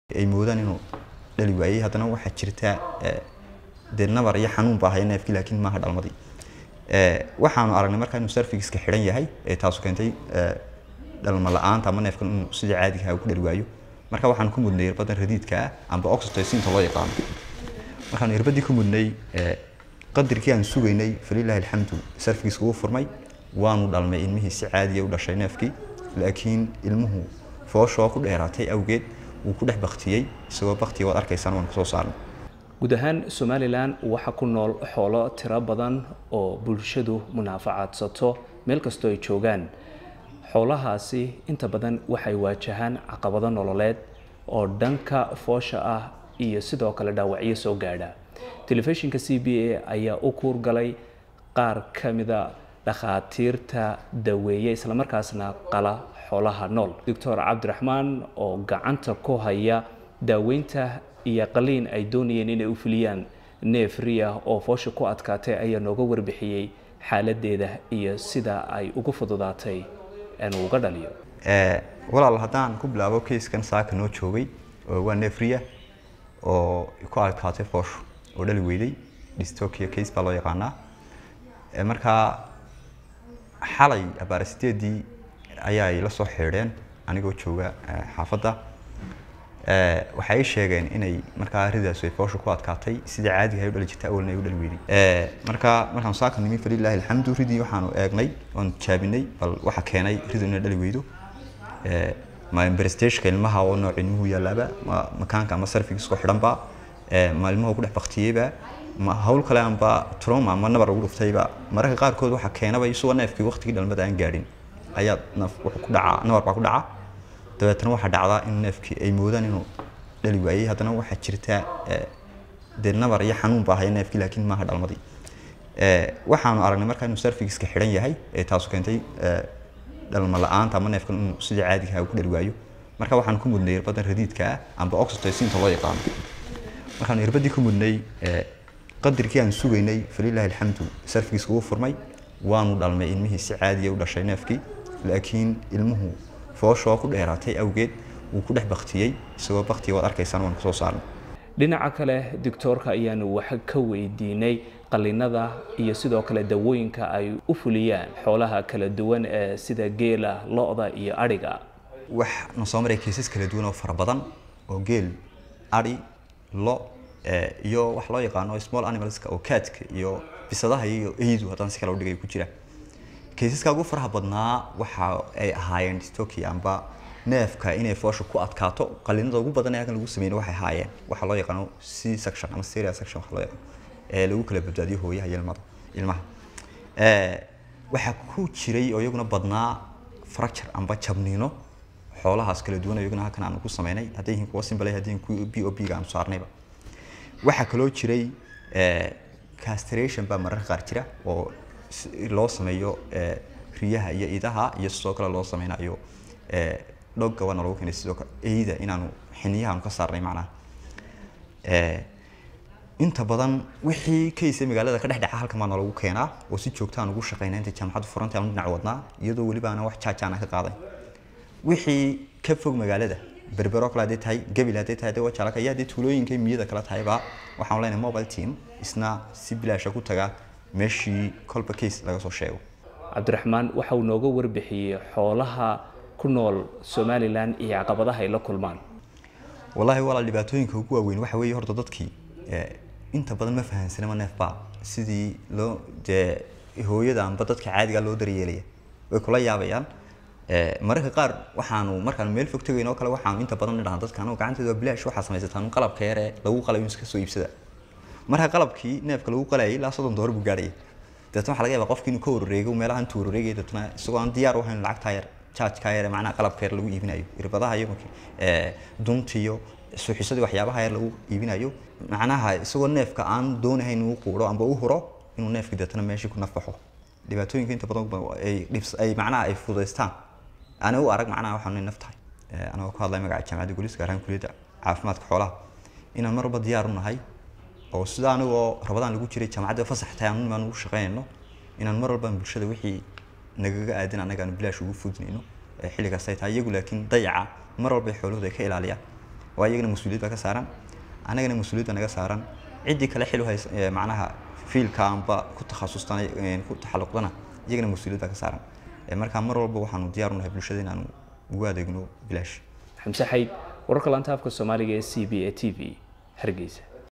ay moodaan inuu dhali waayay haddana waxa jirta dee nabar iyo xanuun baa haya neefkii laakiin maaha dhalmadii waxaanu aragnay markaa inuu cervix-ka xidhan yahay taasoo keentay dhalma la'aanta ama neefkan inuu sidii caadiga ah ku dhali waayo marka waxaan ku mudnay irbadan radiidka ah amba oxytocin-ta loo yaqaan markaan irbadii ku mudnay qadarkii aan sugaynay falilahi alxamdu cervix-ka uu furmay waanu dhalmay ilmihii si caadi ah u dhashay neefkii laakiin ilmuhu foosho ku dheeraatay awgeed uu ku dhex baktiyay isagoo baktiga wad arkaysaan waan kusoo saarnay guud ahaan Somaliland waxa ku nool xoolo tiro badan oo bulshadu munaafacadsato meel kasto ay joogaan xoolahaasi inta badan waxay waajahaan caqabado nololeed oo dhanka foosha ah iyo sidoo kale dhaawacyo soo gaadha telefishinka CBA ayaa u kuur galay qaar kamida dhakhaatiirta daweeye isla markaasna qala xoolaha nool Dr. Cabdiraxmaan oo gacanta ku haya daaweynta iyo qaliin ay doonayeen inay u fuliyaan neef riya oo foosha ku adkaatay ayaa nooga warbixiyay xaaladeeda iyo sida ay ugu fududaatay inuu uga dhaliyo walaal haddaan ku bilaabo keyskan saaka noo joogay waa neef riya oo ku adkaatay foosha oo dhali weyday dystocia case baa loo yaqaanaa markaa xalay abaarasideedii ayaa la soo xeedheen anigoo jooga xaafadda waxay sheegeen inay markaa ridaas ay foosha ku adkaatay sida caadiga ah u dhali jirtay awalna ay u dhali weyday markaan saaka nimi falilahi alxamdu ridii waxaanu eegnay oon jaabinay bal waxa keenay ridu inay dhali weydo ma prestage-ka ilmaha oo nooc ilmuhu yaalaaba makaanka ama cervix-ka xidhanba ma ilmuhu ku dhex baktiyayba ma hawl kale amba trauma ama nabar ugu dhuftayba mararka qaarkood waxa keenaba isoo neefkii waqtigii dhalmada aan gaadhin ayaa wuxuu ku dhacaa nabar baa ku dhacaa dabeetana waxa dhacdaa in neefkii ay moodaan inuu dhali waayay haddana waxa jirta dee nabar iyo xanuun baa haya neefkii laakiin maaha dhalmadii waxaanu aragnay markaa inuu cervix-ka xidhan yahay taasoo keentay dhalma la'aanta ama neefkan inuu sidii caadiga ah ku dhali waayo marka waxaan ku mudnay irbadan radiidka ah amba oxytocin-ta loo yaqaan markaan irbadii ku mudnay qadarkii aan sugaynay falilahi alxamdu cervix-ka uu furmay waanu dhalmay ilmihii si caadi ah u dhashay neefkii laakiin ilmuhu foosho ku dheeraatay awgeed uu ku dhex baktiyay isagoo baktiga wad arkaysaan waan kusoo saarnay dhinaca kale doctorka ayaanu wax ka weydiinay qalinada iyo sidoo kale dawooyinka ay u fuliyaan xoolaha kala duwan ee sida geela lo'da iyo ariga wax soo maray cases kala duwan oo fara badan oo geel ari lo iyo wax loo yaqaano small animals oo catka iyo bisadaha iyo eedu haddaan si kale u dhigay ku jira caseska ugu faraha badnaa waxa ay ahaayeen dystocia amba neefka inay foosha ku adkaato qalinada ugu badan ee halkan lagu sameeyay waxay ahaayeen waxa loo yaqaano C-section ama cesarean section waxa loo yaqaan lagu kala badbaadiyo hooyaha iyo ilmaha waxa ku jiray oo iyaguna badnaa fracture amba jabniino xoolahaas kala duwan iyaguna halkan aan ku sameynay haddii in kuwa simple haddii in BOP ga aan saarnayba waxa kaloo jiray castration baa mararka qaar jira oo loo sameeyo riyaha iyo idaha iyo sidoo kale loo sameynayo dhogga wana lagu keenay sidoo kale eeyda inaanu xiniyaha ka saarnay macnaha inta badan wixii case magaalada ka dhex dhaca halkan ma lagu keenaa oo si joogto ah ugu shaqeynaa inta jaamacaddu furantay aan dhinac wadnaa iyadoo waliba aan wax jaajaan ka qaaday wixii ka fog magaalada berbero kala hadii tahay gabil hadii tahay dad wajala ka yaadi tuulooyinka miyada kala tahay ba waxaan leenahay mobile team isna si bilaash ku taga meeshii kolba case laga soo sheego Cabdiraxmaan waxa uu nooga warbixiyay xoolaha ku nool Somaliland iyo caqabadaha ay la kulmaan wallahi wala dhibaatooyinka ugu waaweyn waxa weeye horta dadkii inta badan ma fahansanama neefba sidii loo hooyada amba dadka caadiga loo daryeelay way kula yaabayaan mararka qaar markaan meel fog tagayno kale waxaan inta badan dhahan dadka anoo gacantooda bilaash waxa samaysataan qalabka yar ee lagu qalayo iska soo iibsada marka qalabkii neefka lagu qalayay ilaa $30 buu gaadhay dadka waxa laga yaabaa qofkii inuu ka wareego meelahan tuu wareegay dadna isagoo aan diyaar u ahayn lacagta yar charge ka yar macna qalabka yar lagu iibinayo irbadaha iyo duntiyo suuxisadii waxyaabaha yar lagu iibinayo macnaha isagoo neefka aan doonahayn uu quuro amba uu huro inuu neefka dadna meeshii ku nafaxo dhibaatooyinka inta badan ay macnaha ay fududeystaan ana u arag macnaha waxaan naftahay ana ku hadlay magaca jaamacadda Booliska gaar ahaan kulliyadda caafimaadka xoolaha inaan marba diyaar u nahay oo sida anagoo rabadaan lagu jiray jaamacadda fasaxtay aan ugu shaqeynayno inaan mar walba bulshada wixii nagaga aadan anaga aan bilaash ugu fududnayno xilligaas ay tahay iyagu laakiin dayaca mar walba xoolahooda ka ilaaliyaan oo iyagana mas'uuliyad ka saaran anagana mas'uuliyad naga saaran cidii kale xil u haysa macnaha fiilka amba ku takhasustan ku taxalluqdana iyagana mas'uuliyad ka saaran marka mar walba waxaanu diyaar u nahay bulshada inaanu ugu adeegno bilaash xamse xayd wararka laanta afka Soomaaliga ee CBA TV Hargeysa